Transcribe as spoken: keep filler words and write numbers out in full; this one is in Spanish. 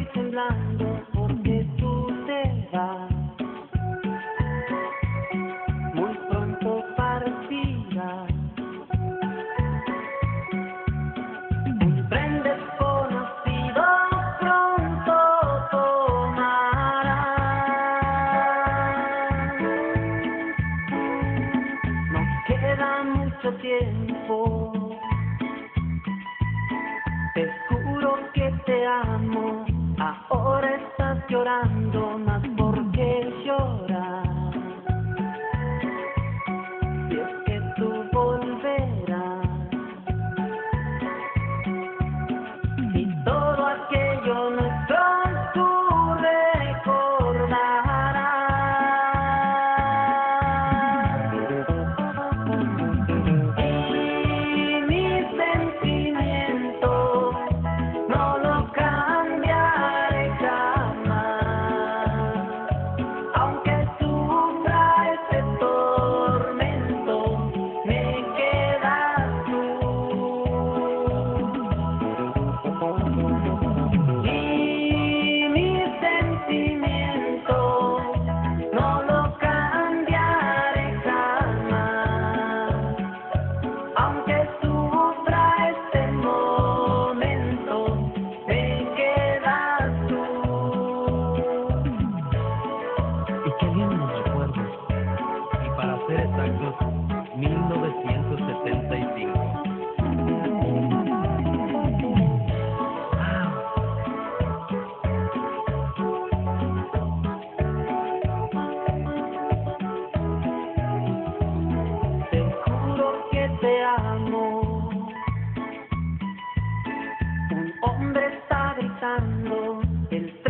temblando porque tú te vas. Muy pronto partirás. Un tren desconocido pronto tomarás. Nos queda mucho tiempo. Te juro que te amo. Ahora estás llorando, más por qué llorar. Si es que tú volverás. Y todo aquello nuestro tú recordarás. Y mis sentimientos no lo cambiaré jamás. Aunque sufra este tormento, me quedas tú. Y mis sentimientos no lo cambiaré jamás. Aunque sufra este momento, me quedas tú. Y qué bien los recuerdos. Y para ser exactos, mil novecientos setenta y cinco. Te juro que te amo. Un hombre está gritando. El